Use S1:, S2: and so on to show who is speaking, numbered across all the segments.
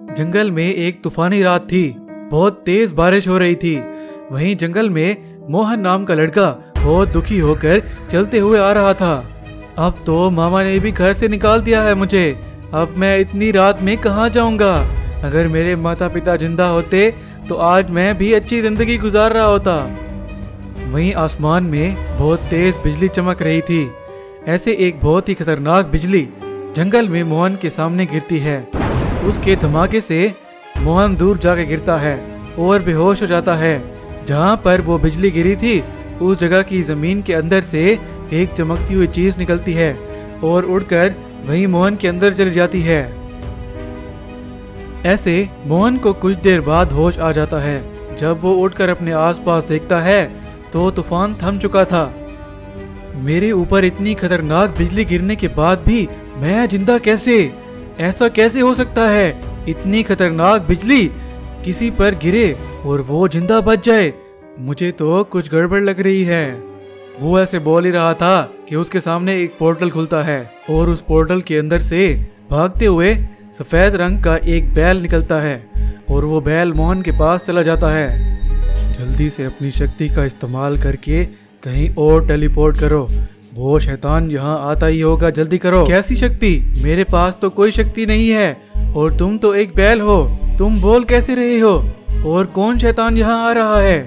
S1: जंगल में एक तूफानी रात थी। बहुत तेज बारिश हो रही थी। वहीं जंगल में मोहन नाम का लड़का बहुत दुखी होकर चलते हुए आ रहा था। अब तो मामा ने भी घर से निकाल दिया है मुझे। अब मैं इतनी रात में कहाँ जाऊंगा। अगर मेरे माता पिता जिंदा होते तो आज मैं भी अच्छी जिंदगी गुजार रहा होता। वहीं आसमान में बहुत तेज बिजली चमक रही थी। ऐसे एक बहुत ही खतरनाक बिजली जंगल में मोहन के सामने गिरती है। उसके धमाके से मोहन दूर जाके गिरता है और बेहोश हो जाता है। जहाँ पर वो बिजली गिरी थी उस जगह की जमीन के अंदर से एक चमकती हुई चीज निकलती है और उड़कर वहीं मोहन के अंदर चली जाती है। ऐसे मोहन को कुछ देर बाद होश आ जाता है। जब वो उठकर अपने आसपास देखता है तो तूफान थम चुका था। मेरे ऊपर इतनी खतरनाक बिजली गिरने के बाद भी मैं जिंदा कैसे? ऐसा कैसे हो सकता है? इतनी खतरनाक बिजली किसी पर गिरे और वो जिंदा बच जाए। मुझे तो कुछ गड़बड़ लग रही है। वो ऐसे बोल ही रहा था कि उसके सामने एक पोर्टल खुलता है और उस पोर्टल के अंदर से भागते हुए सफेद रंग का एक बैल निकलता है और वो बैल मोहन के पास चला जाता है। जल्दी से अपनी शक्ति का इस्तेमाल करके कहीं और टेलीपोर्ट करो। वो शैतान यहाँ आता ही होगा, जल्दी करो। कैसी शक्ति? मेरे पास तो कोई शक्ति नहीं है और तुम तो एक बैल हो। तुम बोल कैसे रहे हो? और कौन शैतान यहाँ आ रहा है?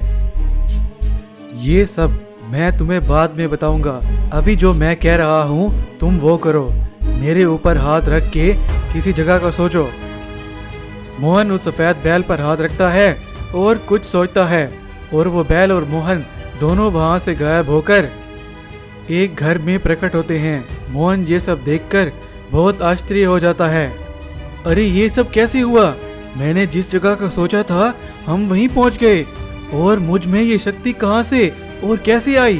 S1: ये सब मैं तुम्हें बाद में बताऊंगा। अभी जो मैं कह रहा हूँ तुम वो करो। मेरे ऊपर हाथ रख के किसी जगह का सोचो। मोहन उस सफेद बैल पर हाथ रखता है और कुछ सोचता है और वो बैल और मोहन दोनों वहां से गायब होकर एक घर में प्रकट होते हैं। मोहन ये सब देखकर बहुत आश्चर्य हो जाता है। अरे ये सब कैसे हुआ? मैंने जिस जगह का सोचा था हम वहीं पहुंच गए और मुझ में ये शक्ति कहां से और कैसे आई?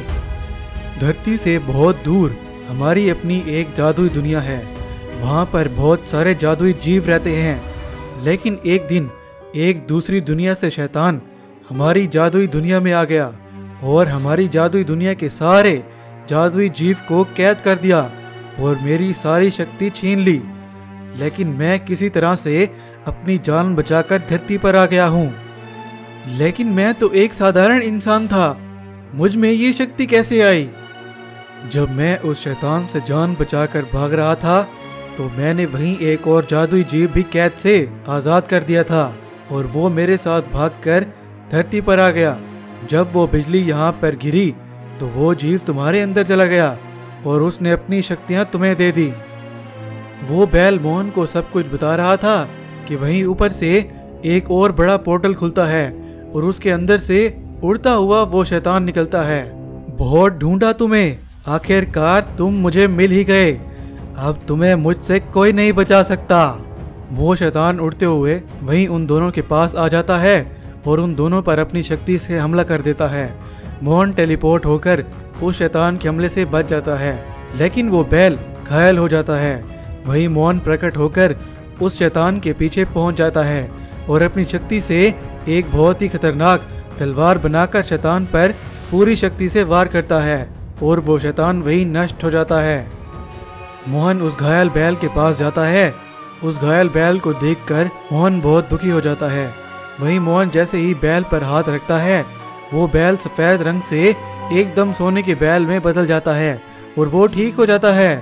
S1: धरती से बहुत दूर हमारी अपनी एक जादुई दुनिया है। वहां पर बहुत सारे जादुई जीव रहते हैं। लेकिन एक दिन एक दूसरी दुनिया से शैतान हमारी जादुई दुनिया में आ गया और हमारी जादुई दुनिया के सारे जादुई जीव को कैद कर दिया और मेरी सारी शक्ति छीन ली। लेकिन मैं किसी तरह से अपनी जान बचाकर धरती पर आ गया हूँ। लेकिन मैं तो एक साधारण इंसान था। मुझ में ये शक्ति कैसे आई? जब मैं उस शैतान से जान बचाकर भाग रहा था तो मैंने वहीं एक और जादुई जीव भी कैद से आजाद कर दिया था और वो मेरे साथ भागकर धरती पर आ गया। जब वो बिजली यहाँ पर गिरी तो वो जीव तुम्हारे अंदर चला गया और उसने अपनी शक्तियाँ तुम्हें दे दी। वो बैल मोहन को सब कुछ बता रहा था कि वहीं ऊपर से एक और बड़ा पोर्टल खुलता है और उसके अंदर से उड़ता हुआ वो शैतान निकलता है। बहुत ढूंढा तुम्हें, आखिरकार तुम मुझे मिल ही गए। अब तुम्हें मुझसे कोई नहीं बचा सकता। वो शैतान उड़ते हुए वहीं उन दोनों के पास आ जाता है और उन दोनों पर अपनी शक्ति से हमला कर देता है। मोहन टेलीपोर्ट होकर उस शैतान के हमले से बच जाता है, लेकिन वो बैल घायल हो जाता है। वहीं मोहन प्रकट होकर उस शैतान के पीछे पहुंच जाता है और अपनी शक्ति से एक बहुत ही खतरनाक तलवार बनाकर शैतान पर पूरी शक्ति से वार करता है और वो शैतान वहीं नष्ट हो जाता है। मोहन उस घायल बैल के पास जाता है। उस घायल बैल को देखकर मोहन बहुत दुखी हो जाता है। वहीं मोहन जैसे ही बैल पर हाथ रखता है वो बैल सफेद रंग से एकदम सोने के बैल में बदल जाता है और वो ठीक हो जाता है।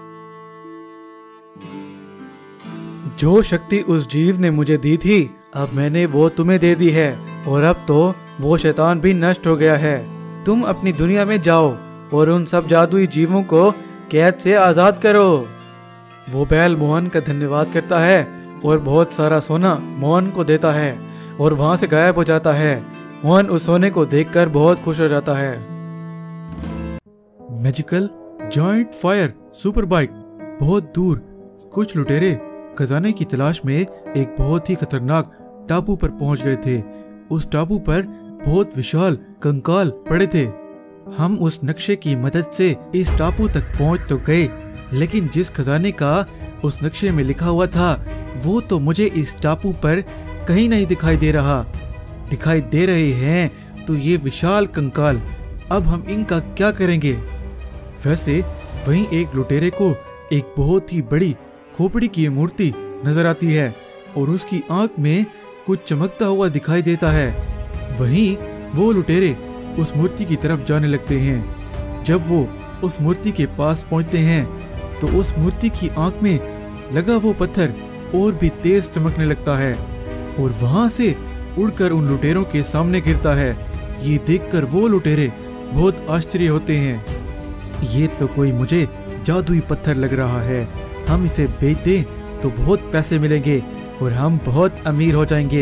S1: जो शक्ति उस जीव ने मुझे दी थी अब मैंने वो तुम्हें दे दी है और अब तो वो शैतान भी नष्ट हो गया है। तुम अपनी दुनिया में जाओ और उन सब जादुई जीवों को कैद से आजाद करो। वो बैल मोहन का धन्यवाद करता है और बहुत सारा सोना मोहन को देता है और वहां से गायब हो जाता है। मोहन उस सोने को देखकर बहुत खुश हो जाता है। Magical joint fire super bike. बहुत दूर कुछ लुटेरे खजाने की तलाश में एक बहुत ही खतरनाक टापू पर पहुंच गए थे। उस टापू पर बहुत विशाल कंकाल पड़े थे। हम उस नक्शे की मदद से इस टापू तक पहुंच तो गए, लेकिन जिस खजाने का उस नक्शे में लिखा हुआ था वो तो मुझे इस टापू पर कहीं नहीं दिखाई दे रहा। दिखाई दे रहे हैं तो ये विशाल कंकाल। अब हम इनका क्या करेंगे? वैसे वहीं एक लुटेरे को एक बहुत ही बड़ी खोपड़ी की मूर्ति नजर आती है और उसकी आंख में कुछ चमकता हुआ दिखाई देता है। वहीं वो लुटेरे उस मूर्ति की तरफ जाने लगते हैं। जब वो उस मूर्ति के पास पहुंचते हैं तो उस मूर्ति की आंख में लगा वो पत्थर और भी तेज चमकने लगता है और वहां से उड़कर उन लुटेरों के सामने गिरता है। ये देखकर वो लुटेरे बहुत आश्चर्य होते हैं। ये तो कोई मुझे जादुई पत्थर लग रहा है, हम इसे बेच दें तो बहुत पैसे मिलेंगे और हम बहुत अमीर हो जाएंगे।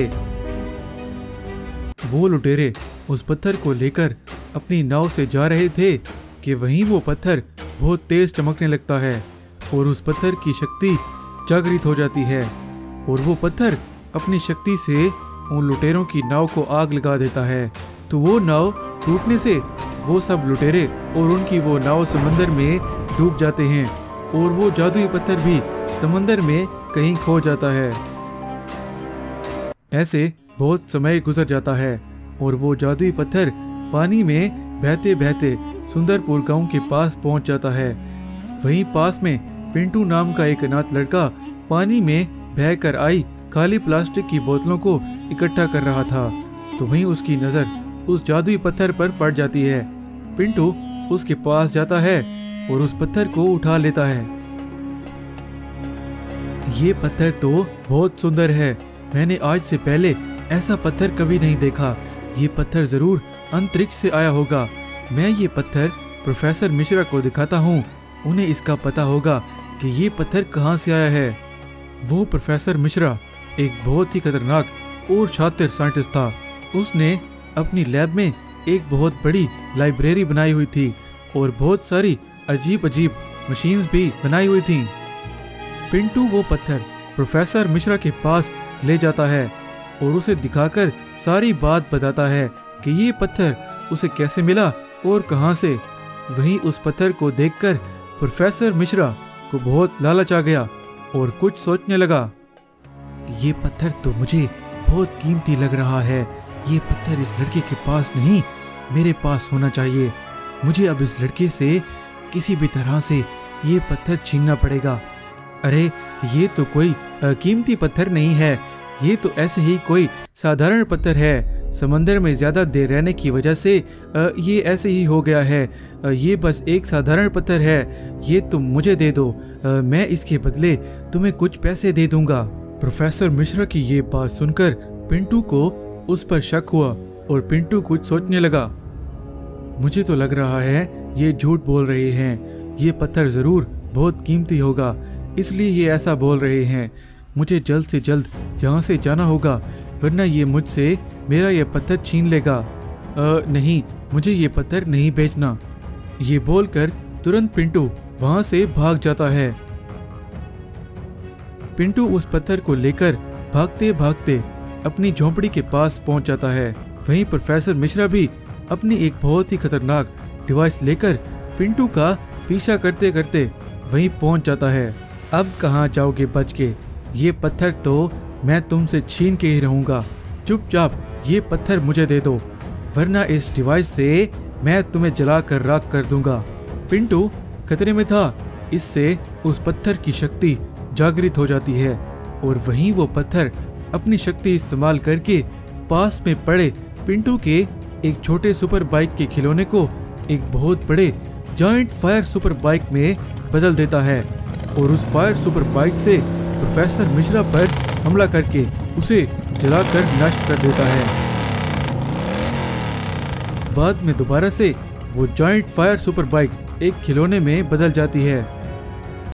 S1: वो लुटेरे उस पत्थर को लेकर अपनी नाव से जा रहे थे कि वहीं वो पत्थर बहुत तेज चमकने लगता है और उस पत्थर की शक्ति जागृत हो जाती है और वो पत्थर अपनी शक्ति से उन लुटेरों की नाव को आग लगा देता है। तो वो नाव टूटने से वो सब लुटेरे और उनकी वो नाव समंदर में डूब जाते हैं और वो जादुई पत्थर भी समंदर में कहीं खो जाता है। ऐसे बहुत समय गुजर जाता है और वो जादुई पत्थर पानी में बहते बहते सुंदरपुर गांव के पास पहुंच जाता है। वहीं पास में पिंटू नाम का एक अनाथ लड़का पानी में बहकर आई खाली प्लास्टिक की बोतलों को इकट्ठा कर रहा था। तो वहीं उसकी नजर उस जादुई पत्थर पर पड़ जाती है। पिंटू उसके पास जाता है और उस पत्थर को उठा लेता है। ये पत्थर तो बहुत सुंदर है, मैंने आज से पहले ऐसा पत्थर कभी नहीं देखा। ये पत्थर जरूर अंतरिक्ष से आया होगा। मैं ये पत्थर प्रोफेसर मिश्रा को दिखाता हूँ, उन्हें इसका पता होगा कि ये पत्थर कहाँ से आया है। वो प्रोफेसर मिश्रा एक बहुत ही खतरनाक और शातिर साइंटिस्ट था। उसने अपनी लैब में एक बहुत बड़ी लाइब्रेरी बनाई हुई थी और बहुत सारी अजीब अजीब मशीन्स भी बनाई हुई थीं। पिंटू वो पत्थर प्रोफेसर मिश्रा के पास ले जाता है और उसे दिखाकर सारी बात बताता है कि ये पत्थर उसे कैसे मिला और कहां से। वहीं उस पत्थर को देखकर प्रोफेसर मिश्रा को बहुत लालच आ गया और कुछ सोचने लगा। ये पत्थर तो मुझे बहुत कीमती लग रहा है, ये पत्थर इस लड़के के पास नहीं, मेरे पास होना चाहिए। मुझे अब इस लड़के से किसी भी तरह से ये पत्थर छीनना पड़ेगा। अरे ये तो कोई कीमती पत्थर नहीं है, ये तो ऐसे ही कोई साधारण पत्थर है। समंदर में ज़्यादा देर रहने की वजह से ये ऐसे ही हो गया है। ये बस एक साधारण पत्थर है, ये तुम मुझे दे दो, मैं इसके बदले तुम्हें कुछ पैसे दे दूंगा। प्रोफेसर मिश्रा की ये बात सुनकर पिंटू को उस पर शक हुआ और पिंटू कुछ सोचने लगा। मुझे तो लग रहा है ये झूठ बोल रहे हैं, ये पत्थर ज़रूर बहुत कीमती होगा, इसलिए ये ऐसा बोल रहे हैं। मुझे जल्द से जल्द यहाँ से जाना होगा, वरना ये मुझसे मेरा ये पत्थर छीन लेगा। नहीं, मुझे ये पत्थर नहीं बेचना। ये बोलकर तुरंत पिंटू वहाँ से भाग जाता है। पिंटू उस पत्थर को लेकर भागते भागते अपनी झोंपड़ी के पास पहुँच जाता है। वहीं प्रोफेसर मिश्रा भी अपनी एक बहुत ही खतरनाक डिवाइस लेकर पिंटू का पीछा करते करते वहीं पहुँच जाता है। अब कहाँ जाओगे बच के, ये पत्थर तो मैं तुमसे छीन के ही रहूंगा। चुपचाप ये पत्थर मुझे दे दो, वरना इस डिवाइस से मैं तुम्हें जला कर राख कर दूंगा। पिंटू खतरे में था, इससे उस पत्थर की शक्ति जागृत हो जाती है और वहीं वो पत्थर अपनी शक्ति इस्तेमाल करके पास में पड़े पिंटू के एक छोटे सुपर बाइक के खिलौने को एक बहुत बड़े जॉइंट फायर सुपर बाइक में बदल देता है और उस फायर सुपर बाइक से प्रोफेसर मिश्रा पर हमला करके उसे जलाकर नष्ट कर देता है। बाद में दोबारा से वो जॉइंट फायर सुपर बाइक एक खिलौने में बदल जाती है